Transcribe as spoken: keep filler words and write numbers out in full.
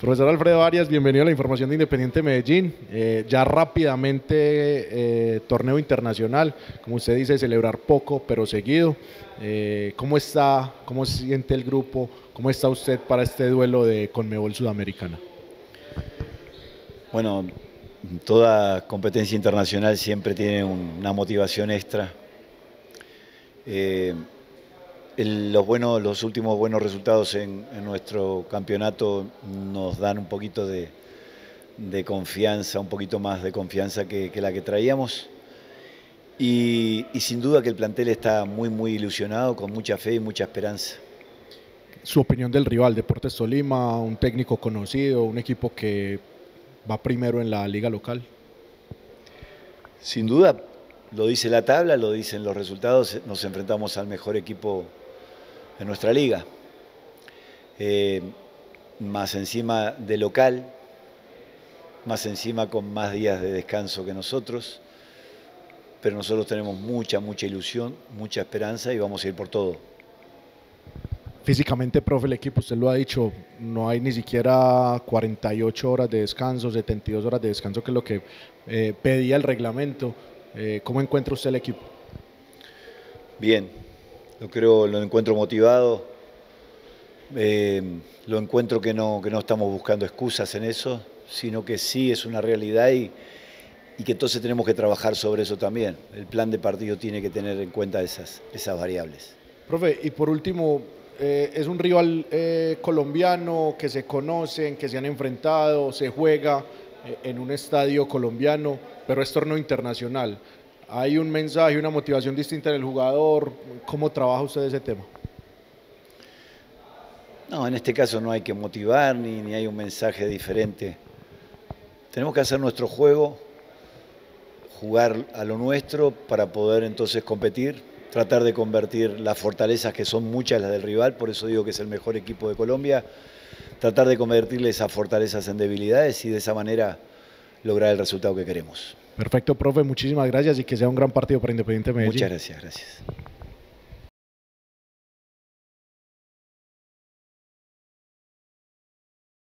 Profesor Alfredo Arias, bienvenido a la información de Independiente Medellín. Eh, ya rápidamente eh, torneo internacional, como usted dice, celebrar poco pero seguido. Eh, ¿Cómo está, cómo se siente el grupo, cómo está usted para este duelo de Conmebol Sudamericana? Bueno, toda competencia internacional siempre tiene un, una motivación extra. Eh, el, los, buenos, los últimos buenos resultados en, en nuestro campeonato nos dan un poquito de, de confianza, un poquito más de confianza que, que la que traíamos. Y, y sin duda que el plantel está muy, muy ilusionado, con mucha fe y mucha esperanza. Su opinión del rival, Deportes Tolima, un técnico conocido, un equipo que va primero en la liga local. Sin duda, lo dice la tabla, lo dicen los resultados, nos enfrentamos al mejor equipo de nuestra liga. Eh, más encima de local, más encima con más días de descanso que nosotros, pero nosotros tenemos mucha, mucha ilusión, mucha esperanza y vamos a ir por todo. Físicamente, profe, el equipo, usted lo ha dicho, no hay ni siquiera cuarenta y ocho horas de descanso, setenta y dos horas de descanso, que es lo que eh, pedía el reglamento. Eh, ¿Cómo encuentra usted el equipo? Bien, lo creo, lo encuentro motivado, eh, lo encuentro que no, que no estamos buscando excusas en eso, sino que sí es una realidad y, y que entonces tenemos que trabajar sobre eso también. El plan de partido tiene que tener en cuenta esas, esas variables. Profe, y por último, eh, es un rival eh, colombiano que se conocen, que se han enfrentado, se juega eh, en un estadio colombiano, pero es torneo internacional. ¿Hay un mensaje, una motivación distinta en el jugador? ¿Cómo trabaja usted ese tema? No, en este caso no hay que motivar ni, ni hay un mensaje diferente. Tenemos que hacer nuestro juego, jugar a lo nuestro para poder entonces competir, tratar de convertir las fortalezas, que son muchas las del rival, por eso digo que es el mejor equipo de Colombia, tratar de convertirle esas fortalezas en debilidades y de esa manera lograr el resultado que queremos. Perfecto, profe, muchísimas gracias y que sea un gran partido para Independiente Medellín. Muchas gracias, gracias.